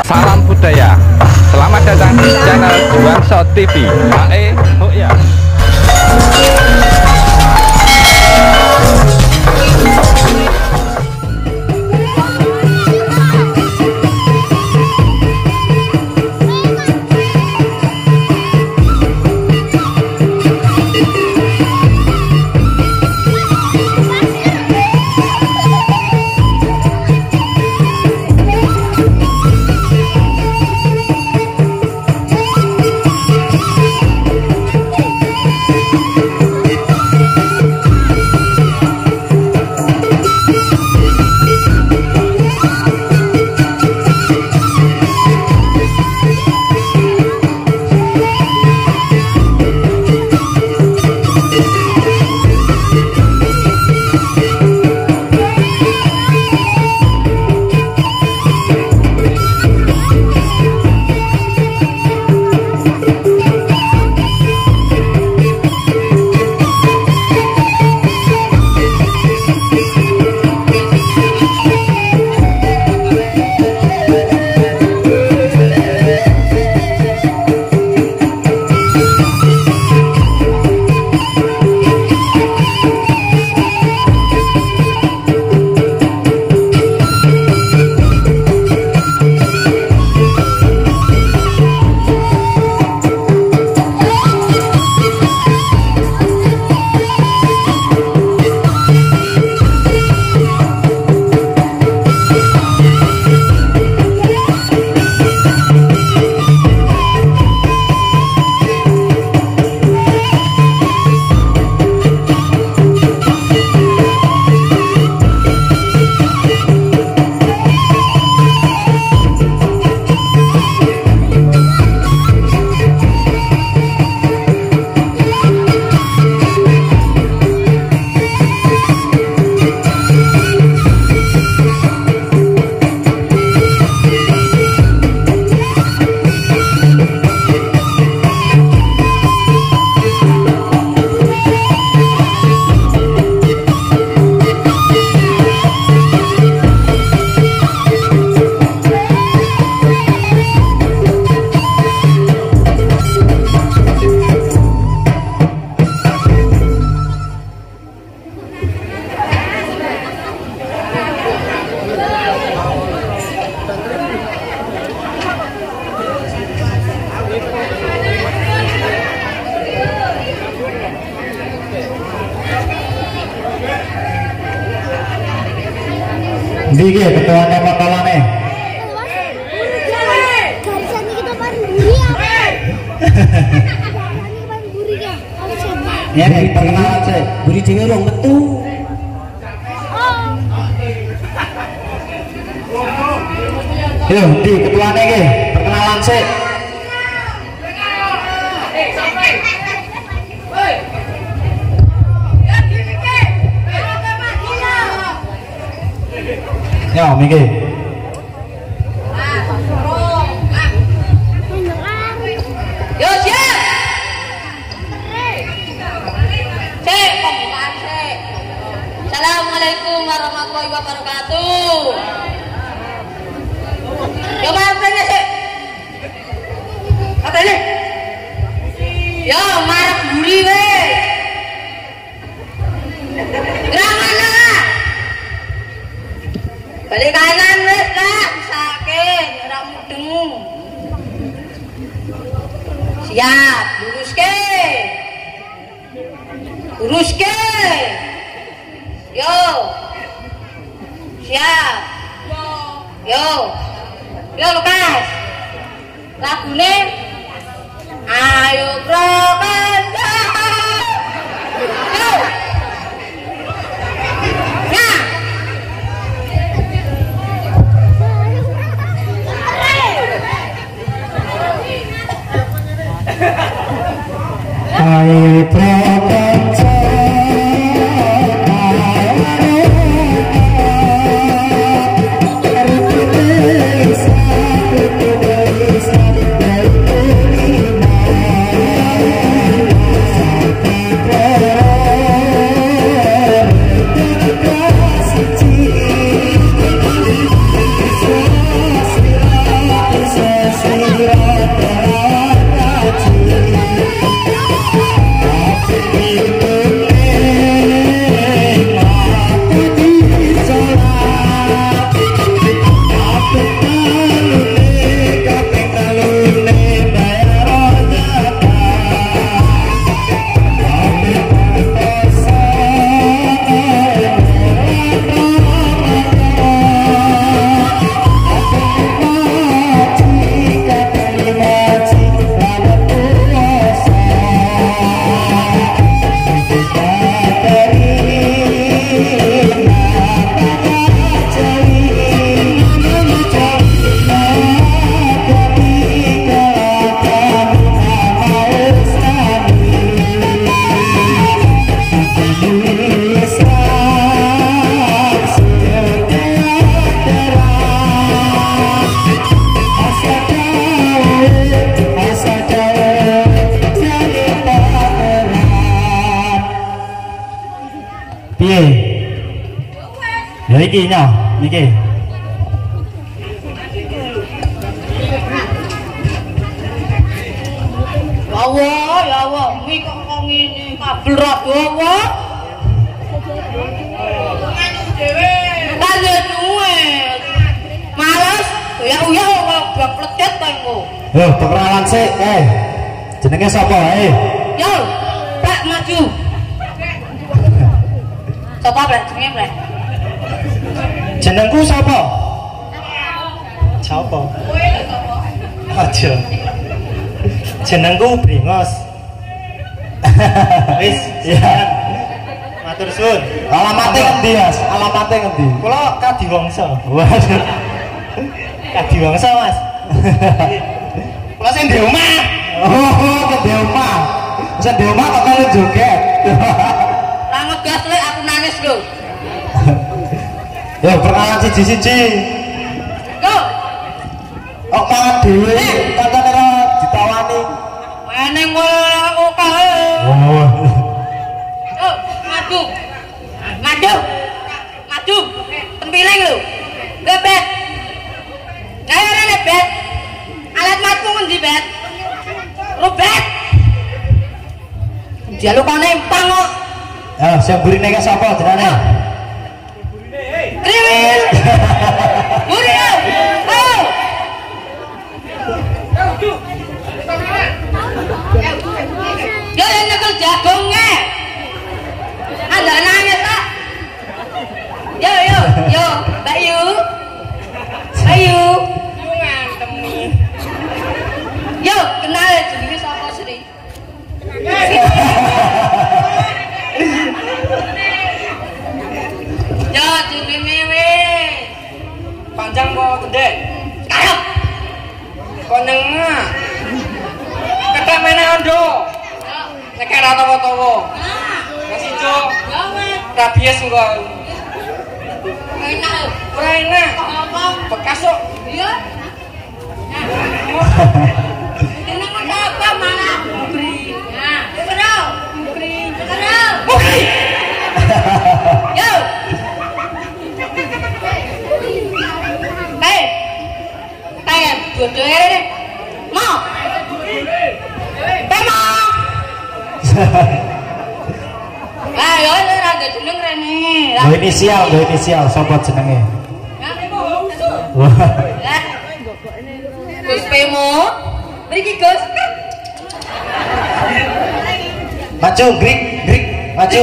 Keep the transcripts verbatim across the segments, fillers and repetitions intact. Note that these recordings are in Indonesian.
Salam budaya. Selamat datang di channel Juangso T V. Ae, oh ya. Diki ketua nama kalane. Ya, perkenalan saya. Buri dhewe rong metu. Yo, di ketuane iki, perkenalan saya. Ya, Miki. Yo, siap. Cek, pembukaan cek. Assalamualaikum warahmatullahi wabarakatuh. Yo, marahnya cek. Apa ini? Yo, marah buri we. Gerangan lah. Balik kanan wes lah, sakit, ora mudeng. Siap, lurus ke. Lurus ke. Yo. Siap. Yo. Yo Lukas. Lagune Ayo Propanda. Yo. Hai provinsi Ya iki nya, iki. Ya Allah, ya Allah, mi kok kok ngene kabel ra dawa. Kan duwe. Males, ya uya kok blok plecet kok engko. Loh, perkenalan sik, eh. Jenenge sapa ae? Yo, Pak maju. Sapa Pak jenenge Pak? Jenengku sapa? Sapa? Kowe lho sapa? Aja. Jenengku Bringos. Wis, ya. Matur suwun. Alamate ngendi, Mas? Alamate ngendi? Kula Kadiwangsa. Waduh. Kadiwangsa, Mas. Kula sing di omah. Oh, ke di omah. Sing di omah kok karo joget. Lah ngegas lek aku nangis lho. Ya perkenalan siji-siji. Go. Kok mangan dhewe kancane ora ditawani. Meneng kowe kae. Oh. Oh, maju. Maju. Maju. Tempiling lho. Bebet. Ayo rene bet. Alat matku ngendi bet? Robet. Jalukane empang kok. Ya, sing burine ke sapa jenenge? Kriwil. Muri. Ayo. Yo yang nyekel jagongnya. Anda nangis tak? Yo yo yo, Mbak Yu. Mbak Yu. Yo kenal jenenge sapa Sri? Yo jenenge wis. Panjang kok gede. Ayo. Kok nengah. Ketek meneh ondo. Nek ora tawa-tawa. Mas ijo. Yo wis. Rabies engko. Enak. Ora enak. Apa? Bekas kok. Iya. Ini apa malah? Beri. Nah, terus. Beri. Terus. Yo. Hei. Hei, bodoh ini. Mau. Temo. Ayo, ini ada jeneng rene. Go inisial, go inisial sapa jenenge? Wah. Gus Pemo, beri Gus. Maju, grik, grik, maju.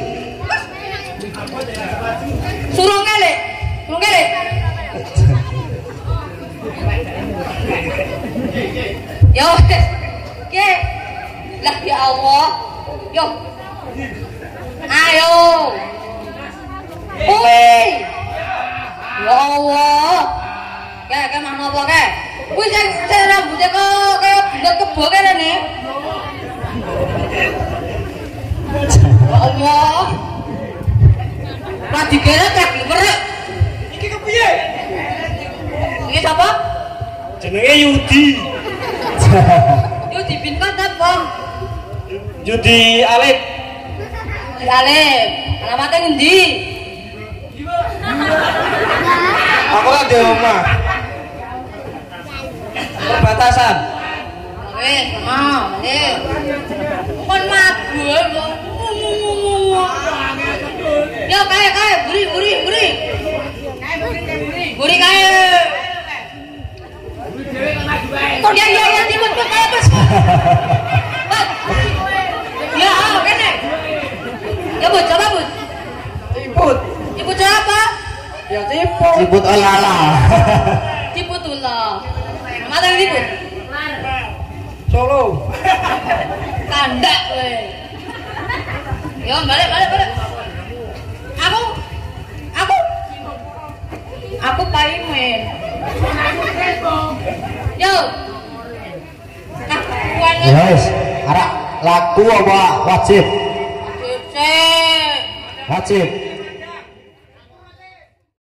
Suruh kali, suruh kali. Yo, ke, lah ya Allah, yo, ayo, ui, ya Allah, kayak kayak mana apa kayak, ui saya saya rambutnya kok kayak bulat kebo kayak nih, ya Allah, lagi kira kayak gimana? Iki kepiye? Ini siapa? Jenenge Yudi. Yuk dipinkan apa? Yudi Alif. Di Alif. Alamatnya ngendi? Aku ora di omah. Perbatasan. Oke, sama. Oke. Kon mabur kok. Yo kae kae buri buri buri. Buri kae. Kok dia dia yang jemput kok kae bos. Ya, kene. Ya bos, coba bos. Ciput. Ibu apa? Ya ciput. Ribut olala. Ciput ulah. Mata ciput. Solo. Kandak kowe. Yo balik balik balik. Aku aku aku paimen. Yo. Nah, kuane. Ya wis, arek laku apa wajib? Cek. Wajib.